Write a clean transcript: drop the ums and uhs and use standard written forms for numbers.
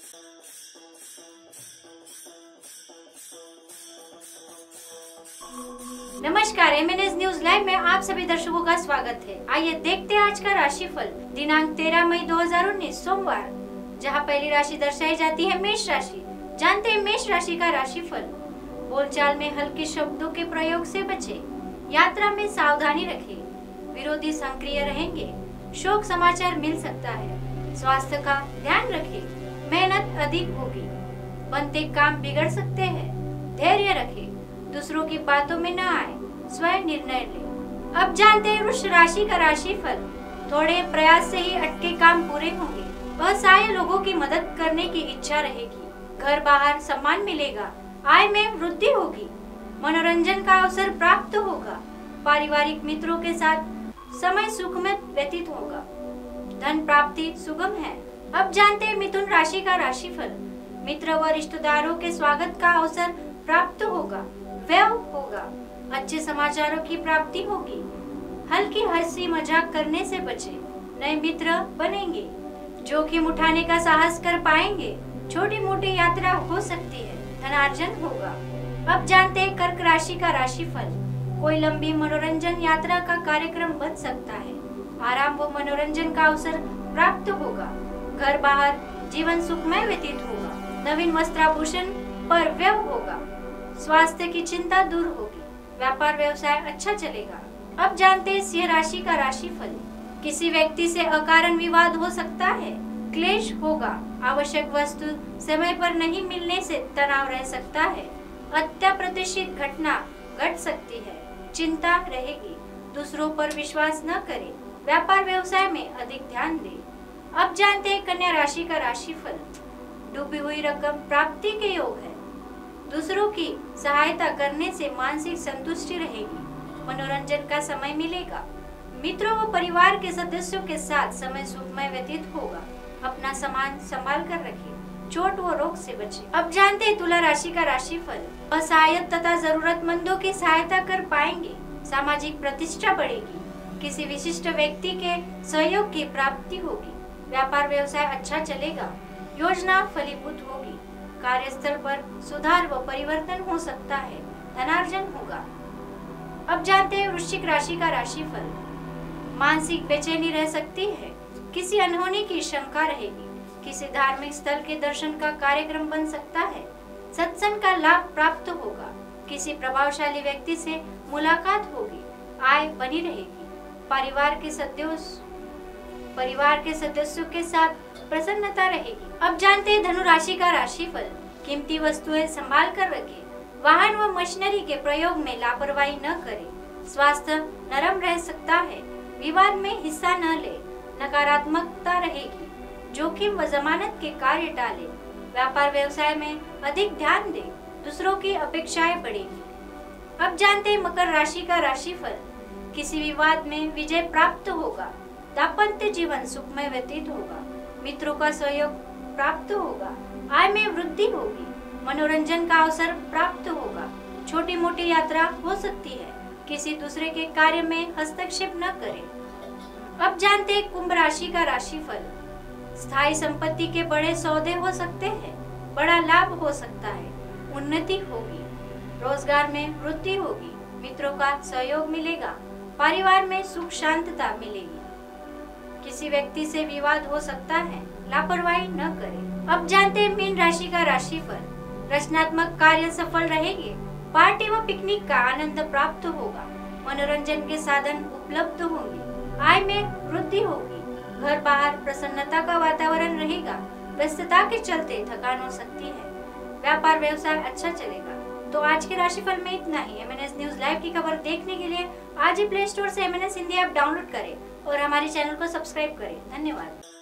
नमस्कार, MNS news live में आप सभी दर्शकों का स्वागत है। आइए देखते हैं आज का राशिफल दिनांक 13 मई 2019 सोमवार, जहां पहली राशि दर्शाई जाती है मेष राशि। जानते हैं मेष राशि का राशिफल। बोलचाल में हल्के शब्दों के प्रयोग से बचें, यात्रा में सावधानी रखें, विरोधी सक्रिय रहेंगे, शोक समाचार मिल सकता है, स्वास्थ्य का ध्यान रखें, मेहनत अधिक होगी, बनते काम बिगड़ सकते हैं, धैर्य रखें, दूसरों की बातों में न आए, स्वयं निर्णय लें। अब जानते हैं वृष राशि का राशिफल। थोड़े प्रयास से ही अटके काम पूरे होंगे, असहाय लोगों की मदद करने की इच्छा रहेगी, घर बाहर सम्मान मिलेगा, आय में वृद्धि होगी, मनोरंजन का अवसर प्राप्त होगा, पारिवारिक मित्रों के साथ समय सुखमय व्यतीत होगा, धन प्राप्ति सुगम है। अब जानते हैं मिथुन राशि का राशिफल। मित्र व रिश्तेदारों के स्वागत का अवसर प्राप्त होगा, व्यय होगा, अच्छे समाचारों की प्राप्ति होगी, हल्की हंसी मजाक करने से बचें, नए मित्र बनेंगे, जोखिम उठाने का साहस कर पाएंगे, छोटी मोटी यात्रा हो सकती है, धनार्जन होगा। अब जानते हैं कर्क राशि का राशिफल। कोई लंबी मनोरंजन यात्रा का कार्यक्रम बन सकता है, आराम व मनोरंजन का अवसर प्राप्त होगा, घर बाहर जीवन सुखमय व्यतीत होगा, नवीन वस्त्राभूषण पर व्यय होगा, स्वास्थ्य की चिंता दूर होगी, व्यापार व्यवसाय अच्छा चलेगा। अब जानते हैं सिंह राशि का राशिफल। किसी व्यक्ति से अकारण विवाद हो सकता है, क्लेश होगा, आवश्यक वस्तु समय पर नहीं मिलने से तनाव रह सकता है, अत्याप्रत्याशित घटना घट सकती है, चिंता रहेगी, दूसरों पर विश्वास न करें, व्यापार व्यवसाय में अधिक ध्यान दें। अब जानते हैं कन्या राशि का राशिफल। डूबी हुई रकम प्राप्ति के योग है, दूसरों की सहायता करने से मानसिक संतुष्टि रहेगी, मनोरंजन का समय मिलेगा, मित्रों व परिवार के सदस्यों के साथ समय सुखमय व्यतीत होगा, अपना सामान संभाल कर रखें, चोट व रोग से बचें। अब जानते हैं तुला राशि का राशिफल। असहाय तथा जरूरतमंदों की सहायता कर पाएंगे, सामाजिक प्रतिष्ठा बढ़ेगी, किसी विशिष्ट व्यक्ति के सहयोग की प्राप्ति होगी, व्यापार व्यवसाय अच्छा चलेगा, योजना फलीभूत होगी, कार्यस्थल पर सुधार व परिवर्तन हो सकता है, धनार्जन होगा। अब जानते हैं वृश्चिक राशि का राशिफल। मानसिक बेचैनी रह सकती है, किसी अनहोनी की शंका रहेगी, किसी धार्मिक स्थल के दर्शन का कार्यक्रम बन सकता है, सत्संग का लाभ प्राप्त होगा, किसी प्रभावशाली व्यक्ति से मुलाकात होगी, आय बनी रहेगी, परिवार के सदस्यों के साथ प्रसन्नता रहेगी। अब जानते हैं धनु राशि का राशिफल। कीमती वस्तुएं संभाल कर रखें, वाहन व मशीनरी के प्रयोग में लापरवाही न करें, स्वास्थ्य नरम रह सकता है, विवाद में हिस्सा न ले, नकारात्मकता रहेगी, जोखिम व जमानत के कार्य टालें, व्यापार व्यवसाय में अधिक ध्यान दें, दूसरों की अपेक्षाएं बढ़ेगी। अब जानते हैं मकर राशि का राशिफल। किसी विवाद में विजय प्राप्त होगा, दाम्पत्य जीवन सुखमय व्यतीत होगा, मित्रों का सहयोग प्राप्त होगा, आय में वृद्धि होगी, मनोरंजन का अवसर प्राप्त होगा, छोटी मोटी यात्रा हो सकती है, किसी दूसरे के कार्य में हस्तक्षेप न करें। अब जानते हैं कुंभ राशि का राशिफल। स्थायी संपत्ति के बड़े सौदे हो सकते हैं, बड़ा लाभ हो सकता है, उन्नति होगी, रोजगार में वृद्धि होगी, मित्रों का सहयोग मिलेगा, परिवार में सुख शांतता मिलेगी, किसी व्यक्ति से विवाद हो सकता है, लापरवाही न करें। अब जानते हैं मीन राशि का राशिफल। रचनात्मक कार्य सफल रहेंगे, पार्टी व पिकनिक का आनंद प्राप्त होगा, मनोरंजन के साधन उपलब्ध होंगे, आय में वृद्धि होगी, घर बाहर प्रसन्नता का वातावरण रहेगा, व्यस्तता के चलते थकान हो सकती है, व्यापार व्यवसाय अच्छा चलेगा। तो आज के राशिफल में इतना ही। MNS न्यूज लाइव की खबर देखने के लिए आज ही प्ले स्टोर से MNS हिंदी ऐप डाउनलोड करें और हमारे चैनल को सब्सक्राइब करें। धन्यवाद।